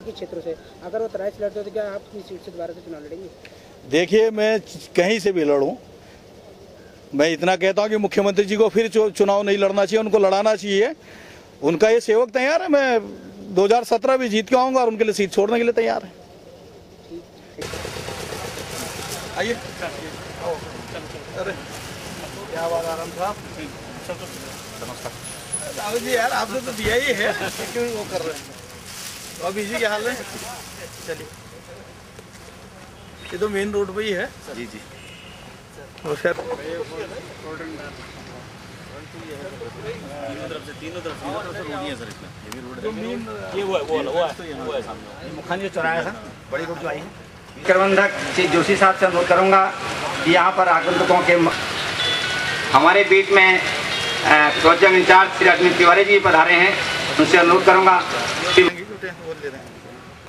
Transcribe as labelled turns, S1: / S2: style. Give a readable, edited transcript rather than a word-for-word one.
S1: क्षेत्रों से अगर वो तराई से लड़ते हो तो क्या आप अपनी सीट से दोबारा से चुनाव लड़ेंगे?
S2: देखिए, मैं कहीं से भी लड़ूं, मैं इतना कहता हूं कि मुख्यमंत्री जी को फिर चुनाव नहीं लड़ना चाहिए, उनको लड़ाना चाहिए। उनका ये सेवक तैयार है, मैं 2017 भी जीत के आऊंगा और उनके लिए सीट छोड़ने के लिए तैयार है। आइए। अरे क्या बात, आराम साहब। नमस्कार जी। यार आपने तो दिया ही है, क्यों वो कर रहे हैं? तो अभी जी क्या हाल है? चलिए, ये तो मेन रोड पे ही है। जी जी। और सर तीनों तरफ से रोड ही है सर, इसमें ये भी रोड है। ये वो है सामने मुखानी चौराहा है, बड़ी रोड जो आई है।
S3: प्रबंधक श्री जोशी साहब से अनुरोध करूंगा कि यहाँ पर आगंतुकों के हमारे बीच में प्रोजेक्ट इंचार्ज श्री अश्विनी तिवारी जी पधारे हैं, उनसे अनुरोध करूंगा।